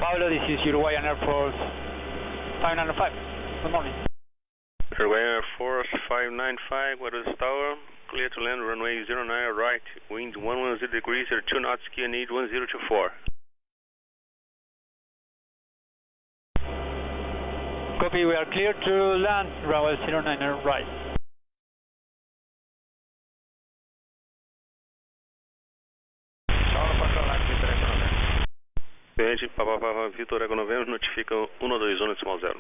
Paulo, this is Uruguayan Air Force 595. Good morning. Uruguayan Air Force 595, what is the tower? Clear to land runway 09 right, wind 110 degrees, 2 knots, key need 1024. Copy, we are clear to land runway 09 right. Cliente, Papa Vitor Ego Novembro, notifica 121 decimal 0.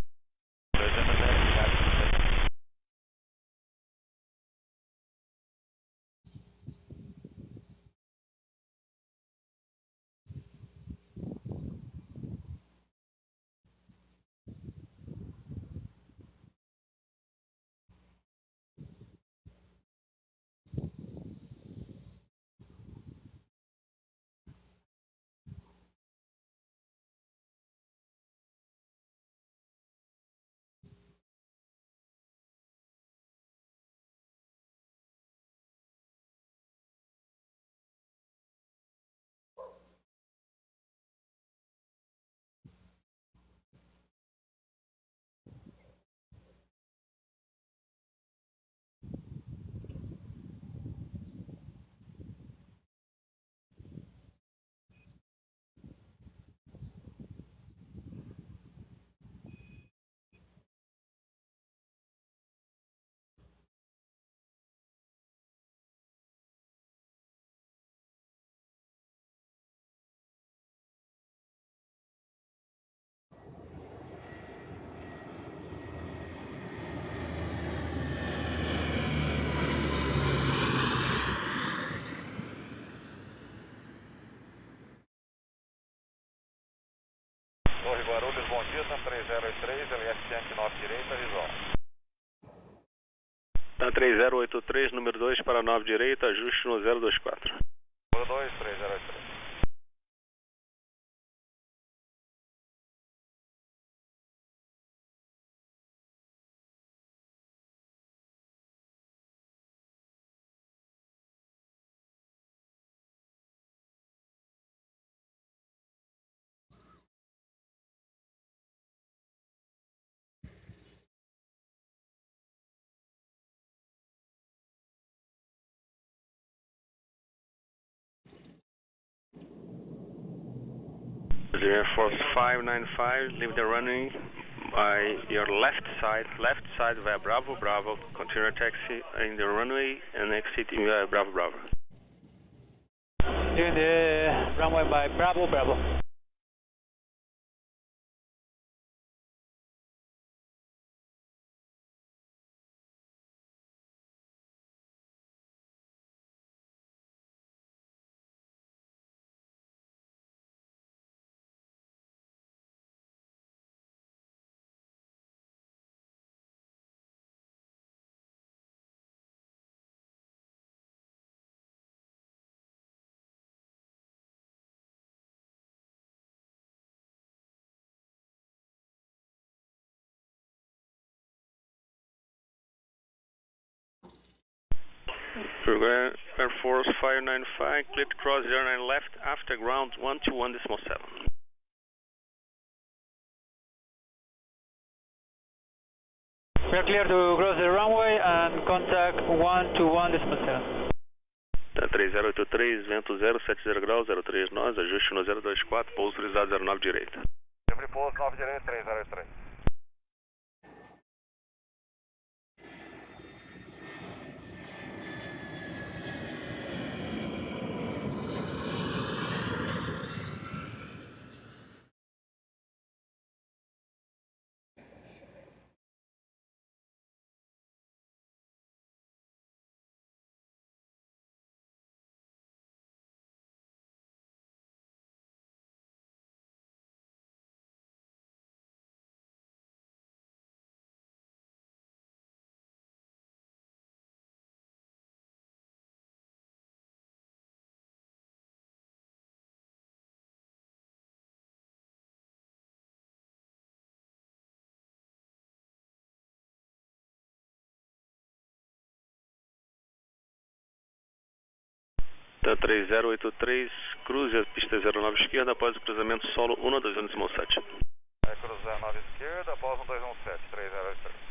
Torre Guarulhos, bom dia, tá 3083, LS norte direita, visual. Tá 3083, número 2 para 9 direita, ajuste no 024. Número 2, 3083. Air Force 595, leave the running by your left side via Bravo Bravo, continue taxi in the runway and exit via Bravo Bravo. Doing the runway by Bravo Bravo. Uruguayan Air Force 595, clear to cross 09 left after ground 121.7. We are clear to cross the runway and contact 121.7. Tá 3083, vento 070 graus, 03 nós, ajuste no 024, pouso autorizado 09 direita. Livre pouso 9 direita, 3083. Delta 3083, cruze a pista 09 esquerda após o cruzamento solo 12117. Cruzar 9 esquerda após 1217, 3083.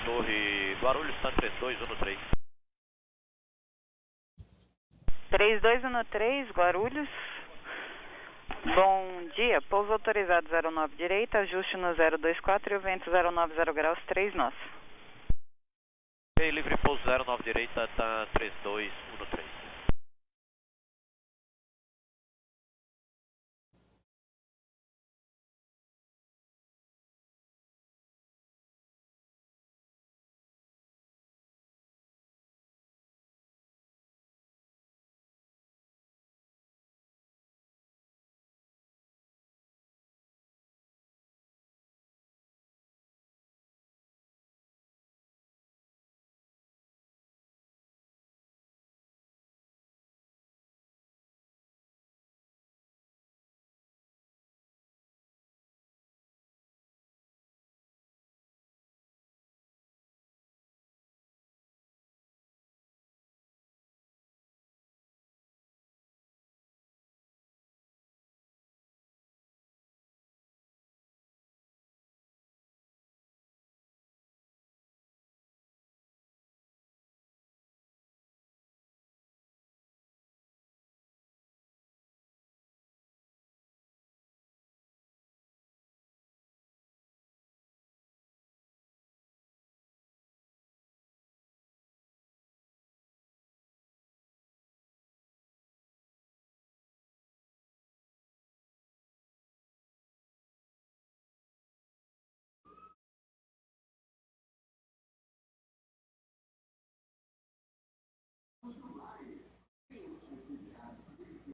Torre Guarulhos, está 3213. 3213, Guarulhos. Bom dia, pouso autorizado 09 direita, ajuste no 024 e o vento 090 graus, 3 nós. Ok, livre pouso 09 direita, está 3213.